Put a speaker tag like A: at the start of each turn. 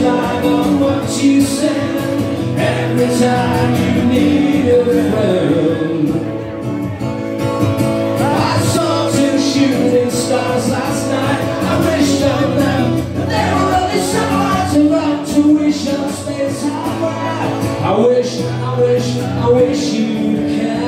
A: relying on what you said every time you need a friend. I saw two shooting stars last night. I wished on them, but they were only stars about to wish on space high. I wish you'd care.